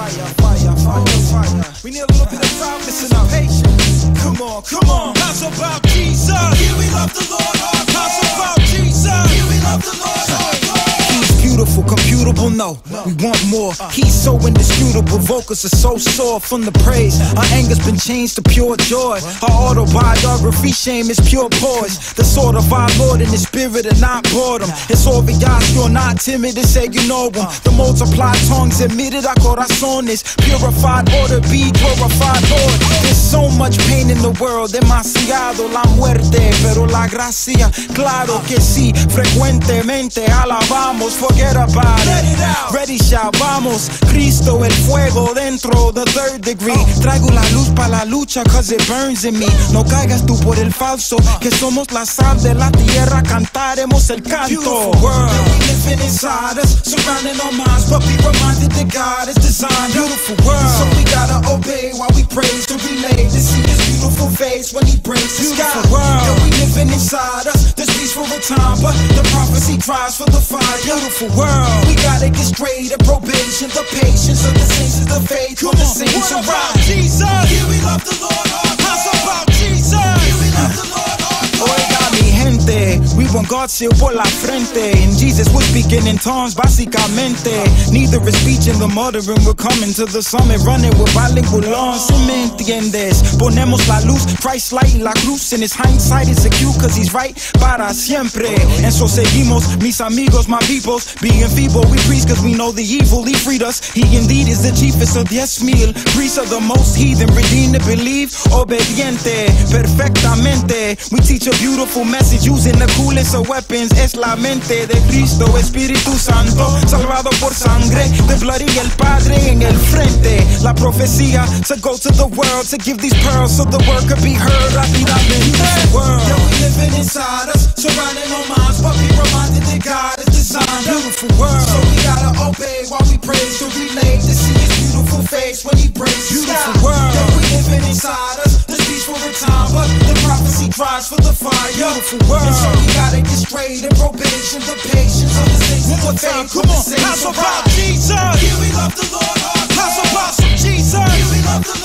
We need a little bit of promise and patience. Come on. How's about Jesus? Here we love the Lord. How's about Jesus? Here we love the Lord. He's beautiful, computable, no, we want more. He's so indisputable, vocals are so sore from the praise. Our anger's been changed to pure joy. Our autobiography, shame is pure poise. The sword of our Lord in the spirit and not boredom. It's obvious you're not timid and say you know him. The multiplied tongues admitted our corazones. Purified order, be glorified, Lord. There's so much pain in the world, demasiado la muerte, pero la gracia, claro que sí, frecuentemente alabamos. Forget about it, ready shout, vamos. Cristo el fuego dentro, the third degree. Traigo la luz pa' la lucha, cause it burns in me. No caigas tú por el falso, que somos la sal de la tierra, cantaremos el canto. Beautiful world that we living inside us, surrounding our minds, but be reminded that God is designed. Beautiful world, so we gotta obey while we praise to relay to see his beautiful face when he breaks the sky. Beautiful world that we living inside us, there's peace for a time, but the prophecy cries for the fire. Beautiful world, we gotta get straight at probation, the patience of the saints is the faith of the saints. What about Jesus? Here we love the Lord. How's about Jesus? Here we love the Lord. Oiga mi gente, we want God's seal por la frente. In Jesus we're speaking in tongues, básicamente. Neither is speech in the muttering, we're coming to the summit, running with bilingual on. Si me entiendes, ponemos la luz, Christ light la cruz. In his hindsight it's a cue, cause he's right para siempre. And so seguimos, mis amigos, my peoples. Being feeble, we preach cause we know the evil, he freed us. He indeed is the chiefest of 10,000. Priest of the most heathen, redeemed to believe, obediente, perfectamente. We teach a beautiful message using the coolest of weapons. Es la mente de Cristo, Espíritu Santo, salvado por sangre de blood y el Padre en el frente. La profecía to go to the world to give these pearls so the word could be heard rápidamente. World that we living inside us, surrounding our minds, but be reminded that God is designed. Beautiful world, so we gotta obey while we praise to relay to see his beautiful face when he breaks the sky. Beautiful world that we living inside us, there's peace for a time, but the prophecy cries for the fire. Beautiful world, and so we gotta get straight in probation, the patience of the saints is the faith. Come on, how's about Jesus? Here we love the Lord. How's about Jesus? Here we love the Lord.